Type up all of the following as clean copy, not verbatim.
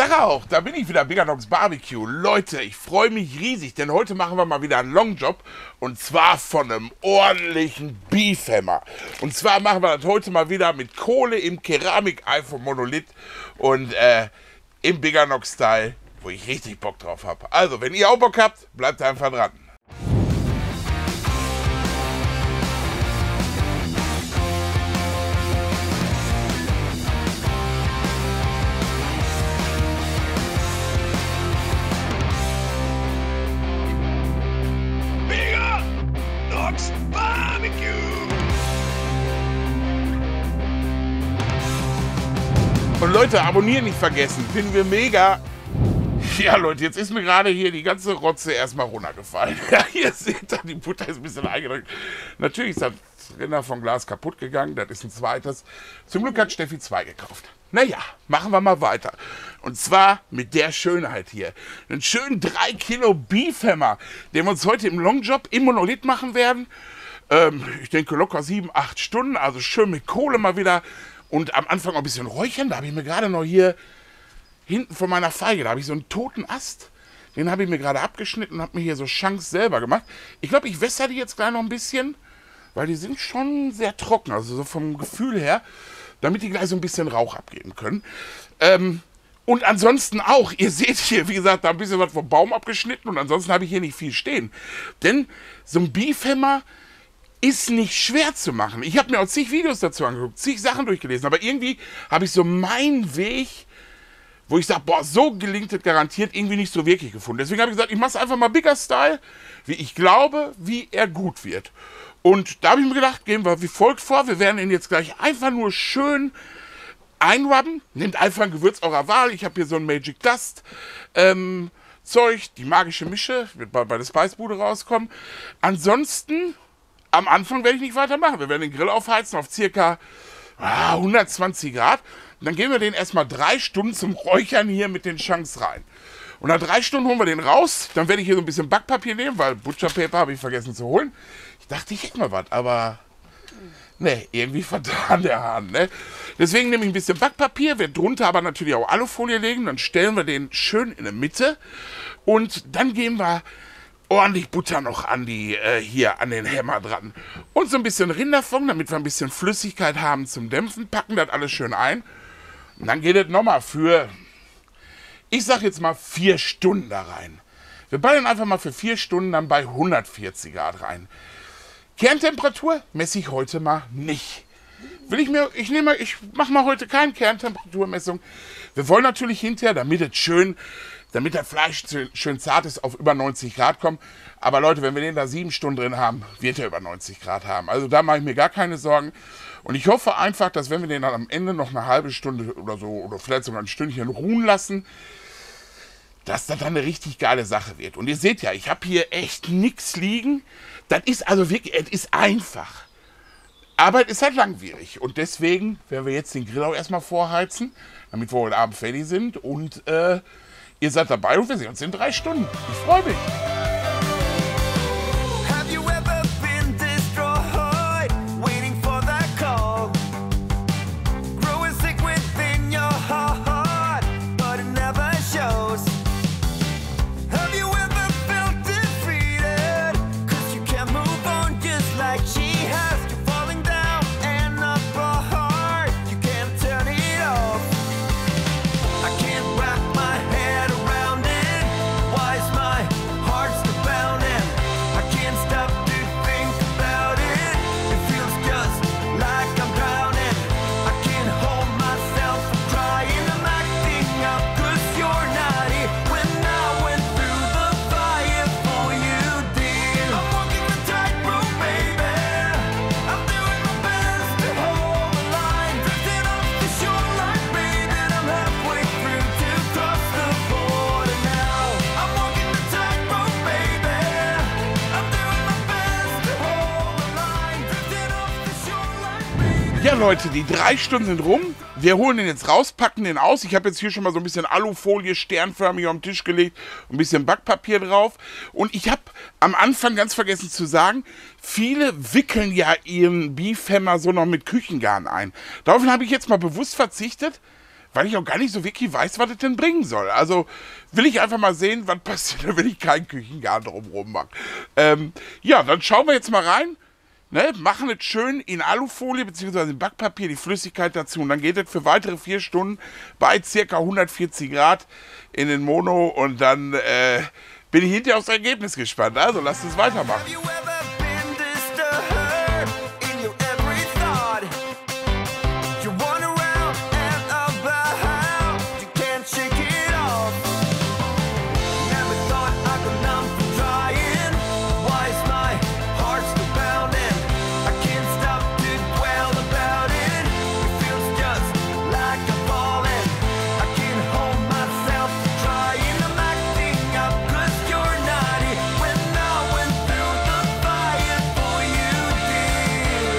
sage auch, da bin ich wieder, Biganox Barbecue. Leute, ich freue mich riesig, denn heute machen wir mal wieder einen Longjob. Und zwar von einem ordentlichen Beefhammer. Und zwar machen wir das heute mal wieder mit Kohle im Keramikei vom Monolith. Und im Biganox-Style, wo ich richtig Bock drauf habe. Also, wenn ihr auch Bock habt, bleibt einfach dran. Biganox Barbecue! Und Leute, abonnieren nicht vergessen, finden wir mega. Ja Leute, jetzt ist mir gerade hier die ganze Rotze erstmal runtergefallen. Ja, ihr seht da, die Butter ist ein bisschen eingedrückt. Natürlich ist das Rinder von Glas kaputt gegangen, das ist ein zweites. Zum Glück hat Steffi 2 gekauft. Naja, machen wir mal weiter. Und zwar mit der Schönheit hier. Einen schönen 3 Kilo Beefhammer, den wir uns heute im Longjob im Monolith machen werden. Ich denke locker 7, 8 Stunden, also schön mit Kohle mal wieder. Und am Anfang noch ein bisschen räuchern, da habe ich mir gerade noch hier hinten von meiner Feige, da habe ich so einen toten Ast. Den habe ich mir gerade abgeschnitten und habe mir hier so Chunks selber gemacht. Ich glaube, ich wässere die jetzt gleich noch ein bisschen, weil die sind schon sehr trocken, also so vom Gefühl her, damit die gleich so ein bisschen Rauch abgeben können. Und ansonsten auch, ihr seht hier, wie gesagt, da ein bisschen was vom Baum abgeschnitten und ansonsten habe ich hier nicht viel stehen. Denn so ein Beefhammer ist nicht schwer zu machen. Ich habe mir auch zig Videos dazu angeguckt, zig Sachen durchgelesen, aber irgendwie habe ich so meinen Weg, wo ich sage, boah, so gelingt es garantiert, irgendwie nicht so wirklich gefunden. Deswegen habe ich gesagt, ich mache es einfach mal Bigger Style, wie ich glaube, wie er gut wird. Und da habe ich mir gedacht, gehen wir wie folgt vor. Wir werden ihn jetzt gleich einfach nur schön einrubben. Nehmt einfach ein Gewürz eurer Wahl. Ich habe hier so ein Magic Dust Zeug, die magische Mische, wird bei der Spicebude rauskommen. Ansonsten, am Anfang werde ich nicht weitermachen. Wir werden den Grill aufheizen auf circa 120 Grad. Und dann geben wir den erstmal 3 Stunden zum Räuchern hier mit den Chunks rein. Und nach 3 Stunden holen wir den raus. Dann werde ich hier so ein bisschen Backpapier nehmen, weil Butcherpaper habe ich vergessen zu holen. Ich dachte, ich hätte mal was, aber ne, irgendwie vertan der Hahn. Ne? Deswegen nehme ich ein bisschen Backpapier, werde drunter aber natürlich auch Alufolie legen. Dann stellen wir den schön in der Mitte. Und dann geben wir ordentlich Butter noch an die hier an den Hammer dran. Und so ein bisschen Rinderfond, damit wir ein bisschen Flüssigkeit haben zum Dämpfen. Packen das alles schön ein. Und dann geht es nochmal für, ich sag jetzt mal 4 Stunden da rein. Wir ballern einfach mal für 4 Stunden dann bei 140 Grad rein. Kerntemperatur messe ich heute mal nicht. Ich mache mal heute keine Kerntemperaturmessung. Wir wollen natürlich hinterher, damit das Fleisch schön zart ist, auf über 90 Grad kommen. Aber Leute, wenn wir den da 7 Stunden drin haben, wird er über 90 Grad haben. Also da mache ich mir gar keine Sorgen. Und ich hoffe einfach, dass wenn wir den dann am Ende noch eine halbe Stunde oder so, oder vielleicht sogar ein Stündchen ruhen lassen, dass das dann eine richtig geile Sache wird. Und ihr seht ja, ich habe hier echt nichts liegen. Das ist also wirklich, es ist einfach. Aber es ist halt langwierig. Und deswegen werden wir jetzt den Grill auch erstmal vorheizen, damit wir heute Abend fertig sind. Und ihr seid dabei und wir sehen uns in 3 Stunden. Ich freue mich. Have you ever been destroyed, waiting for that call? Growing sick within your heart, but it never shows. Have you ever felt defeated, 'cause you can't move on just like she has? You're falling down and apart, you can't turn it off. I can't wrap my head around it. Why is my heart still pounding? I can't stop to think about it. It feels just like I'm drowning. I can't hold myself from crying. I'm acting up 'cause you're not here. When I went through the fire for you, dear, I'm walking the tightrope, baby. I'm doing my best to hold the line. Drifting off the shoreline, baby. I'm halfway through to cross the border now. I'm walking the tightrope, baby. I'm doing my best to hold the line. Drifting off the shoreline, baby. Ja Leute, die 3 Stunden sind rum. Wir holen den jetzt raus, packen den aus. Ich habe jetzt hier schon mal so ein bisschen Alufolie sternförmig auf den Tisch gelegt, ein bisschen Backpapier drauf. Und ich habe am Anfang ganz vergessen zu sagen, viele wickeln ja ihren Beefhammer so noch mit Küchengarn ein. Daraufhin habe ich jetzt mal bewusst verzichtet, weil ich auch gar nicht so wirklich weiß, was das denn bringen soll. Also will ich einfach mal sehen, was passiert, da will ich keinen Küchengarten drumherum machen. Ja, dann schauen wir jetzt mal rein. Ne, machen es schön in Alufolie bzw. in Backpapier, die Flüssigkeit dazu. Und dann geht es für weitere 4 Stunden bei ca. 140 Grad in den Mono. Und dann bin ich hinterher aufs Ergebnis gespannt. Also lasst uns weitermachen. Have you ever been disturbed in your every thought? You run around and about, you can't shake it off. Never thought I could numb from trying. Why is my heart still pounding? I can't stop to dwell about it. It feels just like I'm falling. I can't hold myself from trying. I'm acting up 'cause you're not here. When I went through the fire for you, dear.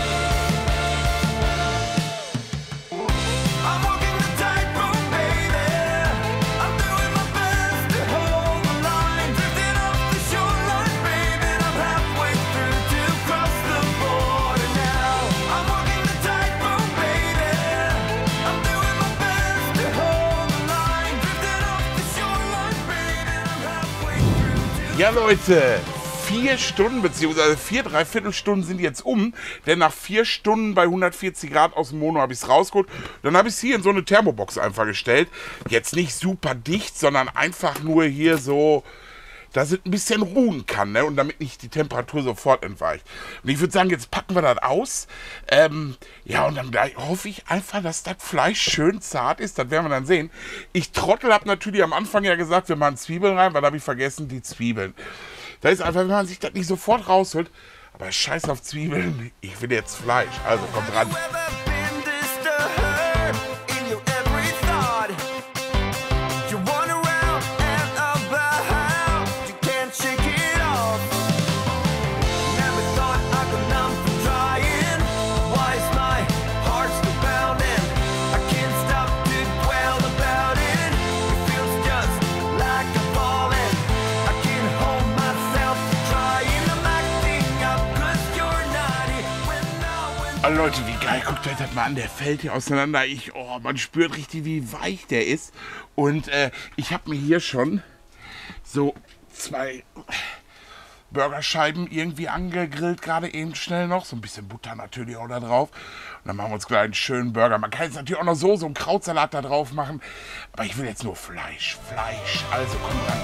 I'm walking the tightrope, baby. I'm doing my best to hold the line. Drifting off the shoreline, baby. And I'm halfway through to cross the border now. I'm walking the tightrope, baby. I'm doing my best to hold the line. Drifting off the shoreline, baby. And I'm halfway through to Ja, Leute, 4 Stunden bzw. 4 Dreiviertelstunden sind jetzt um, denn nach 4 Stunden bei 140 Grad aus dem Mono habe ich es rausgeholt. Dann habe ich es hier in so eine Thermobox einfach gestellt. Jetzt nicht super dicht, sondern einfach nur hier so, dass es ein bisschen ruhen kann, ne? Und damit nicht die Temperatur sofort entweicht. Und ich würde sagen, jetzt packen wir das aus. Ja, und dann hoffe ich einfach, dass das Fleisch schön zart ist. Das werden wir dann sehen. Ich Trottel habe natürlich am Anfang ja gesagt, wir machen Zwiebeln rein, weil da habe ich vergessen, die Zwiebeln. Da ist einfach, wenn man sich das nicht sofort rausholt. Aber scheiß auf Zwiebeln, ich will jetzt Fleisch. Also kommt ran. Have you ever been disturbed in your every thought? You run around and about, you can't shake it off. Never thought I could numb from trying. Why is my heart still pounding? I can't stop to dwell about it. It feels just like I'm falling. I can't hold myself from trying. I'm acting up 'cause you're not here. When I went Oh, Leute, wie geil, guckt euch das mal an, der fällt hier auseinander. Man spürt richtig, wie weich der ist. Und ich habe mir hier schon so 2 Burgerscheiben irgendwie angegrillt, gerade eben schnell noch. So ein bisschen Butter natürlich auch da drauf. Und dann machen wir uns gleich einen schönen Burger. Man kann jetzt natürlich auch noch so einen Krautsalat da drauf machen. Aber ich will jetzt nur Fleisch. Also kommt ran.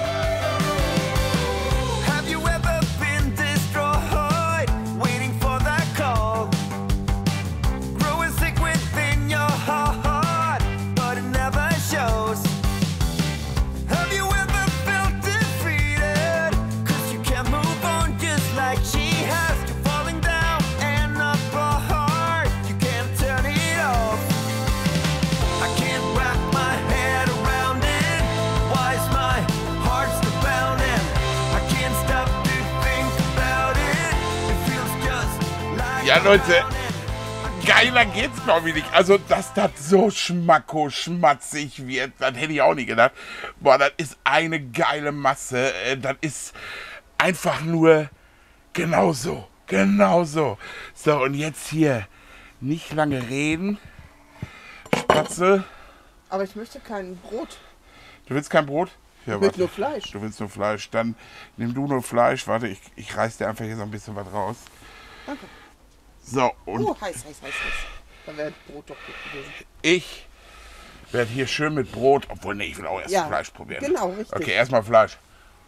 Have you ever been destroyed, waiting for that call? Growing sick within your heart, but it never shows. Have you ever felt defeated? 'Cause you can't move on just like she has. You're falling down and apart. You can't turn it off. I can't wrap my head around it. Why is my heart still pounding? I can't stop to think about it. It feels just like Ja, Leute, I'm geiler geht's, glaube ich, nicht. Also, dass das so schmatzig wird, das hätte ich auch nicht gedacht. Boah, das ist eine geile Masse. Das ist einfach nur genauso. So, und jetzt hier nicht lange reden. Spatzel, Aber ich möchte kein Brot. du willst kein Brot? Ja, Ich will nur Fleisch. Du willst nur Fleisch. Dann nimm du nur Fleisch. Warte, ich reiß dir einfach hier so ein bisschen was raus. Danke. So, und Oh, heiß. Dann wäre Brot doch gut gewesen. ich werde hier schön mit Brot, obwohl, nee, ich will auch erst Ja, Fleisch probieren. genau, richtig. Okay, erstmal Fleisch.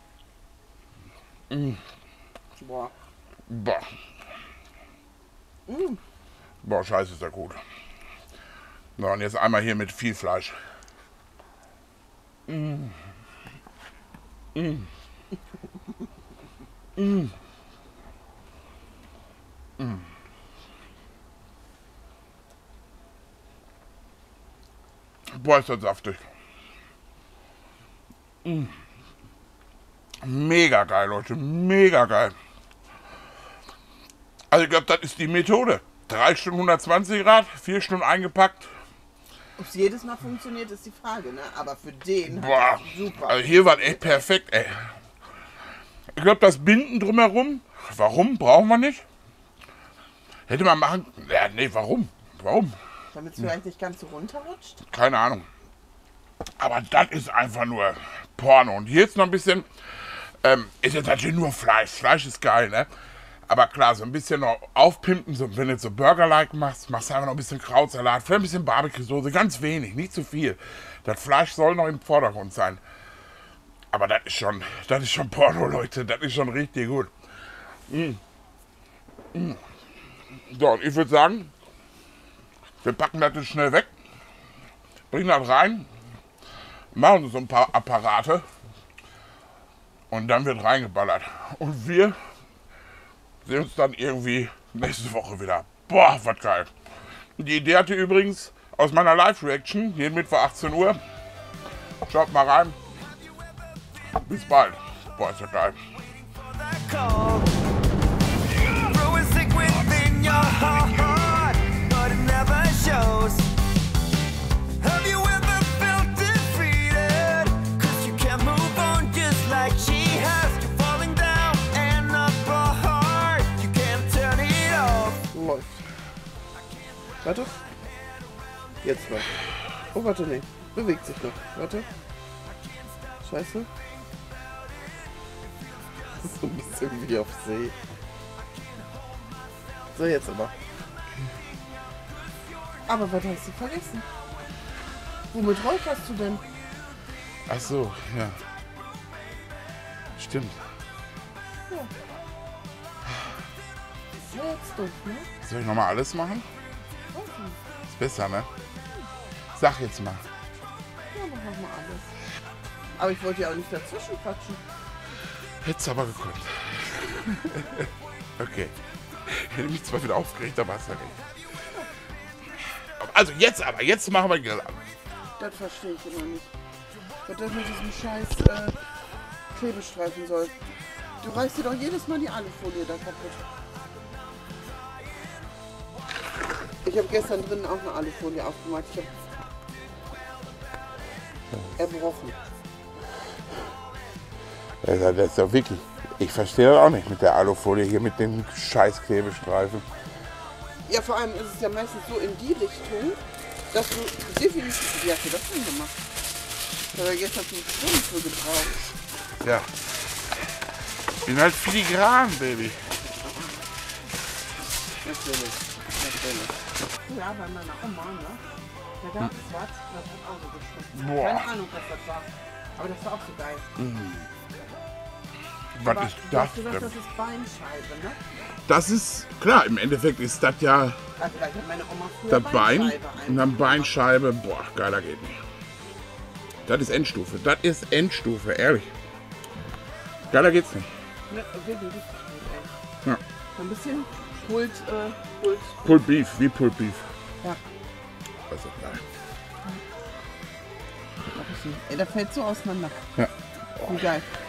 Boah. Boah. Boah, scheiße, ist ja gut. So, und jetzt einmal hier mit viel Fleisch. Boah, ist das saftig. Mega geil, Leute. Mega geil. Also ich glaube, das ist die Methode. 3 Stunden 120 Grad, 4 Stunden eingepackt. Ob es jedes Mal funktioniert, ist die Frage, ne? Aber für den Boah, super. also hier war echt perfekt, ey. Ich glaube, das Binden drumherum, warum? Brauchen wir nicht. Hätte man machen... Ja, nee, warum? Warum? Damit es vielleicht nicht ganz so runterrutscht? Keine Ahnung. Aber das ist einfach nur Porno. Und hier ist noch ein bisschen, ist jetzt natürlich nur Fleisch. Fleisch ist geil, ne? Aber klar, so ein bisschen noch aufpimpen, so, wenn du jetzt so Burger-like machst, machst du einfach noch ein bisschen Krautsalat, vielleicht ein bisschen Barbecue-Soße, ganz wenig, nicht zu viel. Das Fleisch soll noch im Vordergrund sein. Aber das ist schon Porno, Leute. Das ist schon richtig gut. So, und ich würde sagen, wir packen das jetzt schnell weg, bringen das rein, machen so ein paar Apparate und dann wird reingeballert. Und wir sehen uns dann irgendwie nächste Woche wieder. Boah, was geil. Die Idee hatte übrigens aus meiner Live-Reaction, jeden Mittwoch 18 Uhr. Schaut mal rein. Bis bald. Boah, ist ja geil. that call. Growing sick within your heart, but it never shows. Have you ever felt defeated? 'Cause you can't move on just like she has. You're falling down and up hard. You can't turn it off. Läuft. Warte. Jetzt noch. Oh, warte, nee. Bewegt sich noch. Warte. Scheiße. So ein bisschen wie auf See. So, jetzt aber. Aber was hast du vergessen? Womit räucherst du denn? Ach so, ja. Stimmt. Ja, jetzt durch, ne? Soll ich nochmal alles machen? Ist besser, ne? Sag jetzt mal. Ja, dann machen wir alles. Aber ich wollte ja auch nicht dazwischen quatschen. Hättest aber gekonnt. Okay. Ich hätte mich zwar wieder aufgeregt, aber hast ja recht. Also jetzt machen wir Grill an. Das verstehe ich immer nicht. Was das mit diesem scheiß Klebestreifen soll. Du reißt dir doch jedes Mal die Alufolie da kaputt. Ich habe gestern drinnen auch eine Alufolie aufgemacht. Ich habe erbrochen. Das ist doch wirklich. Ich verstehe das auch nicht mit der Alufolie hier, mit den scheiß Klebestreifen. Ja, vor allem ist es ja meistens so in die Richtung, dass du definitiv... Wie hast du das denn gemacht? Ich habe ja gestern 5 Stunden für gebraucht. Ja. Ich bin halt filigran, Baby. Natürlich. Ja, bei meiner Oma, ne? Da gab es was, das hat auch so geschmeckt. Boah. Keine Ahnung, was das war. Aber das war auch so geil. Was Aber ist du das hast gesagt, denn? das ist Beinscheibe, ne? Das ist, klar, im Endeffekt ist das ja Also da hat meine Oma früher das Bein Beinscheibe und dann eingemacht. Beinscheibe. Boah, geiler geht nicht. Das ist Endstufe. Das ist Endstufe, ehrlich. Geiler geht's nicht. Ne, wirklich richtig gut, ey. Ja. So ein bisschen Pult. Pulled Beef, wie Pulled Beef. Ja. Das ist geil. Ey, da fällt so auseinander. Ja. Wie geil.